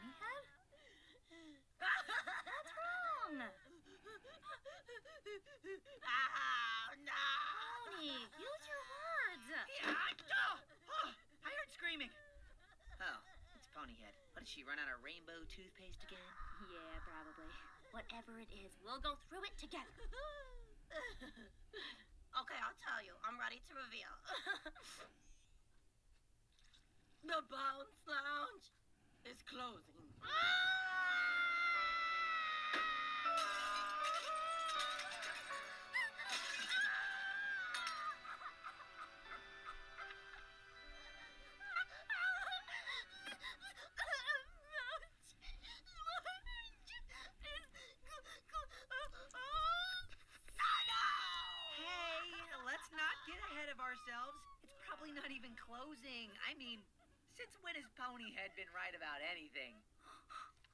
Ponyhead? What's wrong? Oh, no! Pony, use your words. I heard screaming. Oh, it's Ponyhead. What, did she run out of rainbow toothpaste again? Yeah, probably. Whatever it is, we'll go through it together. Okay, I'll tell you. I'm ready to reveal. The Bounce Lounge is closing. Let's not get ahead of ourselves. It's probably not even closing. I mean, since when has Ponyhead been right about anything?